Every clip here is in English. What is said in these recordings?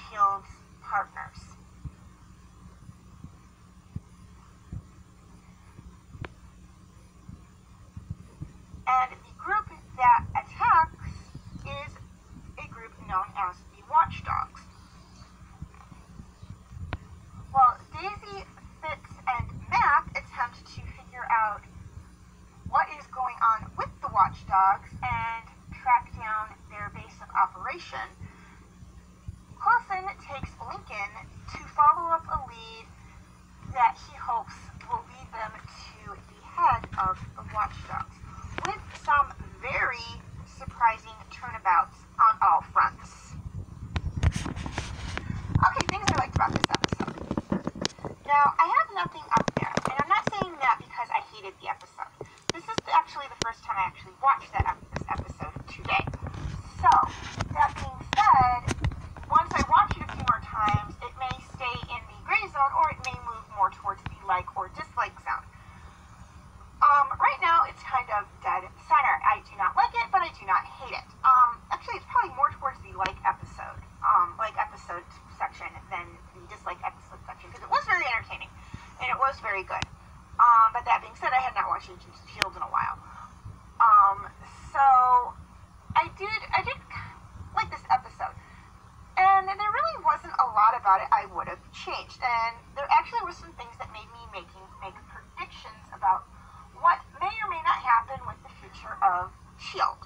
Shield's partners. And the group that attacks is a group known as the Watchdogs. Well, Daisy, Fitz, and Mack attempt to figure out what is going on with the Watchdogs and track down their base of operation. Coulson takes Lincoln to follow up a lead that he hopes will lead them to the head of the Watchdogs, with some very surprising turnabouts on all fronts. Okay, things I liked about this episode. Now, I have nothing up there, and I'm not saying that because I hated the episode. This is actually the first time I actually watched this episode today. So, that being said, once I watch it a few more times, it may stay in the gray zone, or it may move more towards the like or dislike zone. Right now, it's kind of dead center. I do not like it, but I do not hate it. Actually, it's probably more towards the like episode section than the dislike episode section, because it was very entertaining, and it was very good. But that being said, I had not watched Agents of S.H.I.E.L.D. in a while. So, I did like this episode. And there really wasn't a lot about it I would have changed. And there actually were some things that made me make predictions about what may or may not happen with the future of S.H.I.E.L.D.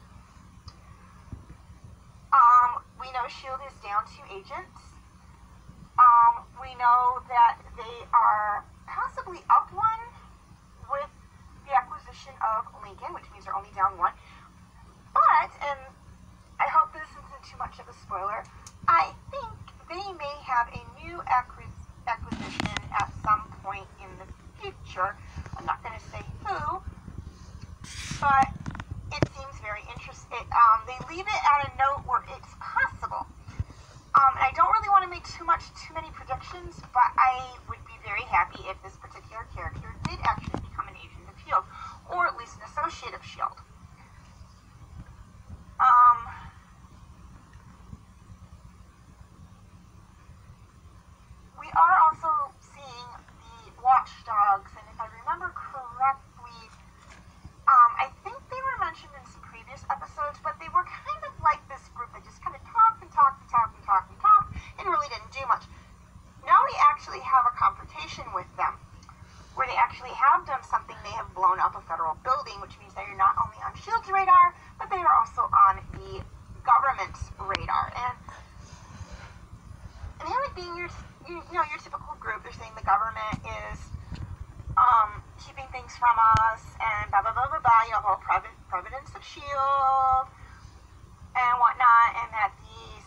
We know S.H.I.E.L.D. is down 2 agents. We know that they are possibly up 1 with the acquisition of Lincoln, which means they're only down 1. But, and I hope this isn't too much of a spoiler, I think they may have a new acquisition at some point in the future. I'm not going to say who, but it seems very interesting. They leave it at a note where it's possible. I don't really want to make too many predictions, but I would be very happy if this particular character did actually become an agent of S.H.I.E.L.D., or at least an associate of S.H.I.E.L.D. We are also seeing the Watchdogs, and if I remember correctly, I think they were mentioned in some previous episodes, but they were kind of like this group that just kind of talked and really didn't do much. Now we actually have a confrontation with them, where they actually have done something. They have blown up a federal building, which means they are not only on S.H.I.E.L.D.'s radar, but they are also on the government's radar. And they would be your typical group. They're saying the government is keeping things from us, and blah, blah, blah, blah, blah, the whole providence of S.H.I.E.L.D. and whatnot, and that these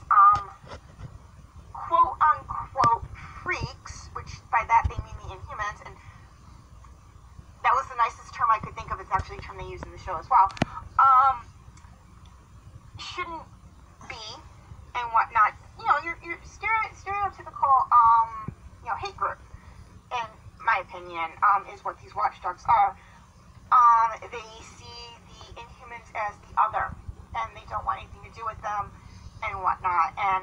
quote-unquote freaks, which by that they mean the Inhumans, and that was the nicest term I could think of. It's actually a term they use in the show as well, shouldn't be, and whatnot. Your stereotypical, hate group, in my opinion, is what these Watchdogs are. They see the Inhumans as the other, and they don't want anything to do with them, and whatnot, and,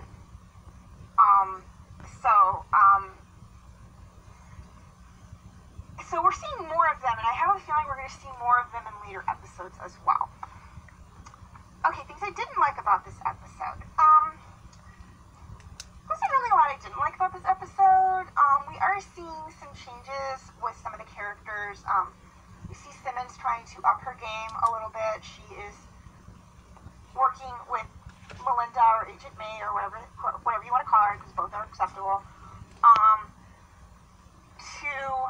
so we're seeing more of them, and I have a feeling we're going to see more of them in later episodes as well. Okay, things I didn't like about this episode. Wasn't really a lot I didn't like about this episode. We are seeing some changes with some of the characters. We see Simmons trying to up her game a little bit. She is working with Melinda or Agent May or whatever you want to call her, because both are acceptable, to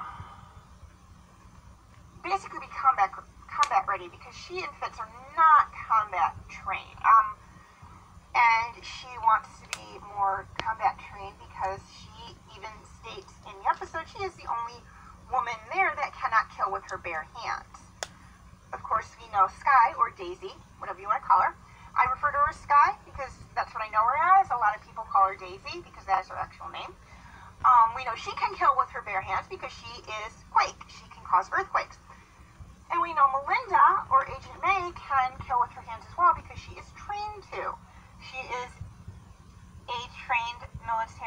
basically be combat ready, because she and Fitz are not combat trained. And she wants to be more combat trained because she even states in the episode she is the only woman there that cannot kill with her bare hands. Of course, we know Skye, or Daisy, whatever you want to call her. I refer to her as Skye because that's what I know her as. A lot of people call her Daisy because that is her actual name. We know she can kill with her bare hands because she is Quake. She can cause earthquakes. And we know Melinda, or Agent May, can kill with her hands as well because she is trained to. She is a trained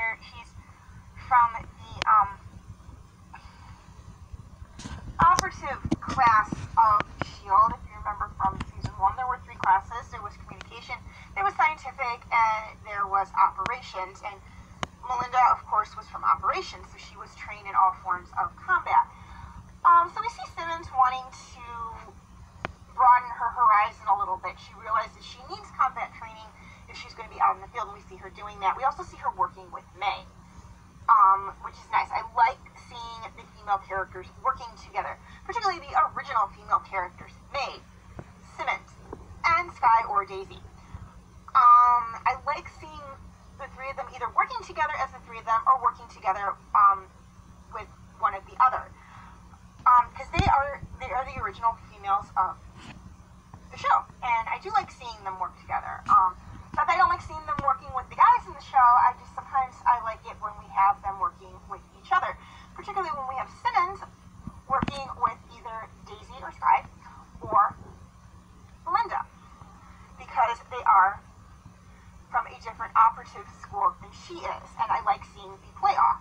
then there was operations, and Melinda, of course, was from operations, so she was trained in all forms of combat. So we see Simmons wanting to broaden her horizon a little bit. She realizes she needs combat training if she's going to be out in the field, and we see her doing that. We also see her working with May, which is nice. I like seeing the female characters working together, particularly the original female characters, May, Simmons, and Sky or Daisy. I like seeing the three of them either working together as the three of them or working together with one of the other. Because they are the original females of the show, and I do like seeing them work together. But I don't like seeing them working with the guys in the show. Sometimes I like it when we have them working with each other, particularly when we have Simmons working with either Daisy or Sky or Melinda, because they are from a different operative school than she is, and I like seeing the playoff.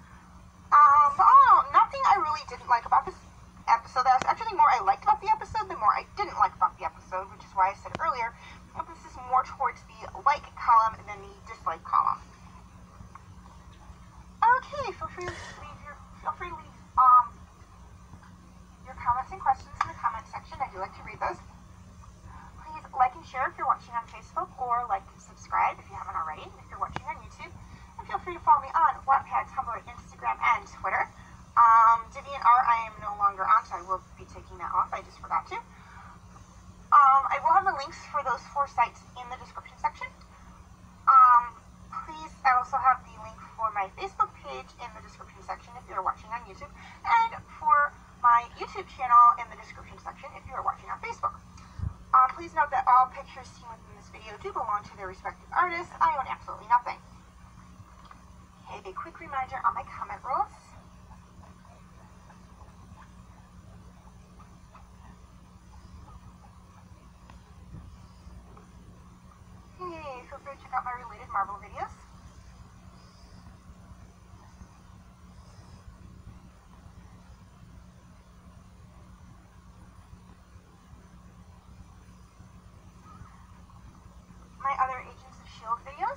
Nothing I really didn't like about this episode. That was actually more I liked about the episode, the more I didn't like about the episode, which is why I said earlier, this is more towards the like column than the dislike column. Okay, feel free to leave your comments and questions in the comment section. I do like to read those. Please like and share if you're watching on Facebook, or like and subscribe if you haven't already, if you're watching on YouTube. And feel free to follow me on Wattpad, Tumblr, Instagram, and Twitter. DeviantArt I am no longer on, so I will be taking that off. I just forgot to. I will have the links for those 4 sites in the description section. Please, I also have the link for my Facebook page in the description section if you're watching on YouTube, and for my YouTube channel in the description section if you're watching on Facebook. Please note that all pictures seen within this video do belong to their respective artists. I own absolutely nothing. Okay, a quick reminder on my comment rules. Hey, feel free to check out my related Marvel videos. My other Agents of S.H.I.E.L.D. videos.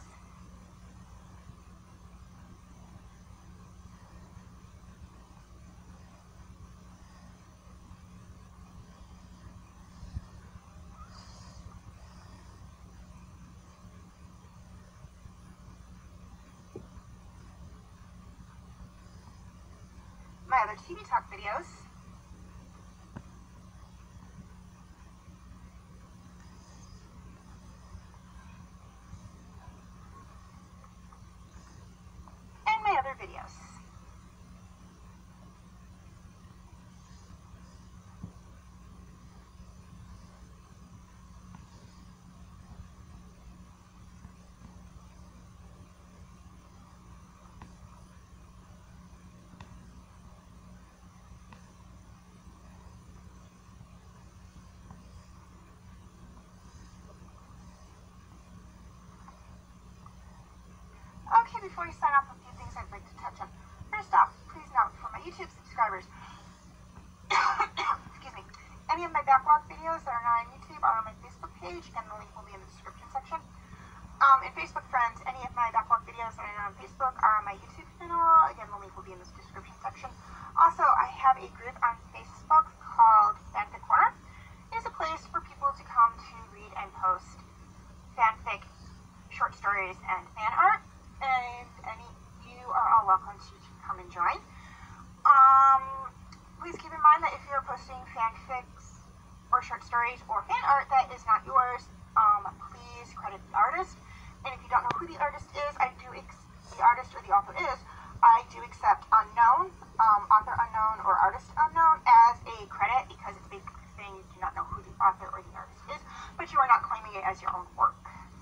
My other TV Talk videos. And my other videos. Okay, before we sign off, a few things I'd like to touch on. First off, please note for my YouTube subscribers, excuse me, any of my backlog videos that are not on YouTube are on my Facebook page, and the link will be in the description section. And Facebook friends, any of my backlog videos that are not on Facebook are on my YouTube channel. Again, the link will be in the description section. Also, I have a group on Facebook called Fanfic Corner. It is a place for people to come to read and post fanfic, short stories, and fan art. And you are all welcome to come and join. Please keep in mind that if you're posting fanfics or short stories or fan art that is not yours, please credit the artist. And if you don't know who the artist is, the artist or the author is, I do accept unknown, author unknown or artist unknown as a credit, because it's basically saying you do not know who the author or the artist is, but you are not claiming it as your own work.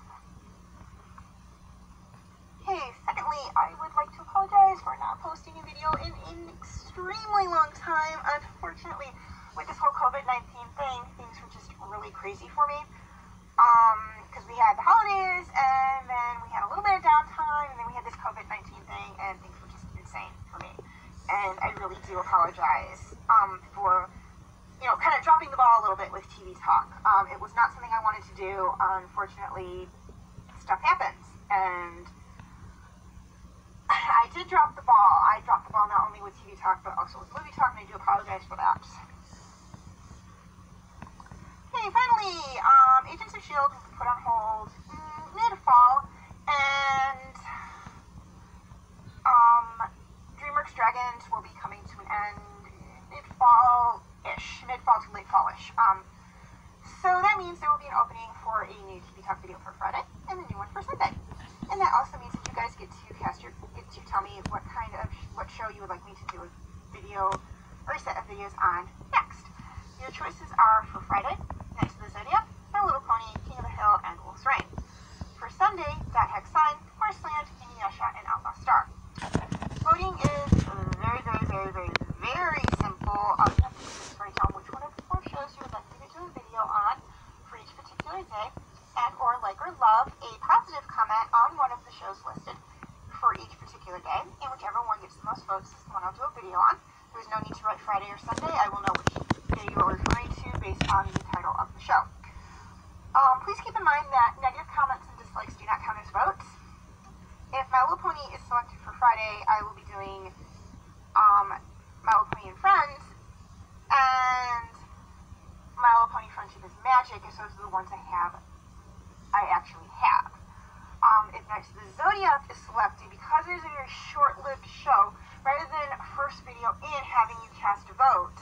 Okay, secondly, I would like to apologize for not posting a video in an extremely long time. Unfortunately, with this whole COVID-19 thing, things were just really crazy for me. Because we had the holidays, and then we had a little bit of downtime, and then we had this COVID-19 thing, and things were just insane for me. And I really do apologize for, kind of dropping the ball a little bit with TV Talk. It was not something I wanted to do. Unfortunately, stuff happens. did drop the ball. I dropped the ball not only with TV Talk, but also with Movie Talk, and I do apologize for that. Okay, finally, Agents of S.H.I.E.L.D. was put on hold mid-fall, and DreamWorks Dragons will be coming to an end mid-fall-ish, mid-fall to late-fall-ish. So that means there will be an opening for a new TV Talk video for Friday, and a new one for Sunday. And that also means that you guys get to tell me what show you would like me to do a video or a set of videos on next. Your choices are for Friday, Next to the Zodiac, My Little Pony, King of the Hill, and Wolf's Rain. For Sunday, That Hex Sign, Horseland, Inuyasha, and Outlaw Star. Voting is very, very, very, very, very simple. You have to just write down which one of the 4 shows you would like me to do a video on for each particular day, and or like or love a positive comment on one of the shows listed for each particular day, and whichever one gets the most votes is the one I'll do a video on. There's no need to write Friday or Sunday. I will know which day you are referring to based on the title of the show. Please keep in mind that negative comments and dislikes do not count as votes. If My Little Pony is selected for Friday, I will be doing My Little Pony and Friends, and My Little Pony Friendship is Magic, as those are the ones I actually have. If Next to the Zodiac is selected, because it is a very short-lived show, rather than first video in having you cast votes,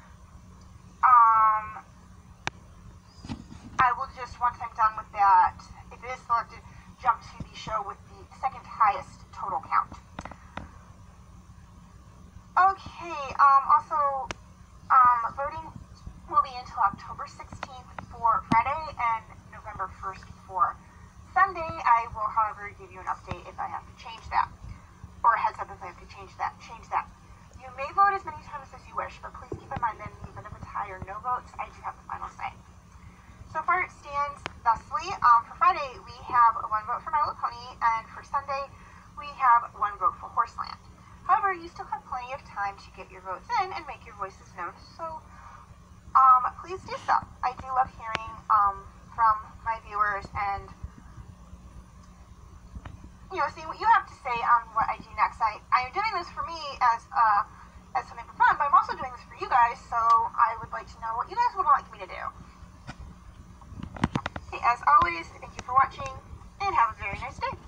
I will just, once I'm done with that, if it is selected, jump to the show with the second highest total count. Okay, also, voting will be until October 16th for Friday and November 1st for Sunday. I will, however, give you an update if I have to change that, or a heads up if I have to change that. You may vote as many times as you wish, but please keep in mind that even if it's high or no votes, I do have the final say. So far it stands thusly. For Friday, we have 1 vote for My Little Pony, and for Sunday, we have 1 vote for Horseland. However, you still have plenty of time to get your votes in and make your voices known, so please do so. I do love hearing from my viewers and seeing what you have to say on what I do next. I am doing this for me as something for fun, but I'm also doing this for you guys, so I would like to know what you guys would like me to do. Okay, as always, thank you for watching, and have a very nice day.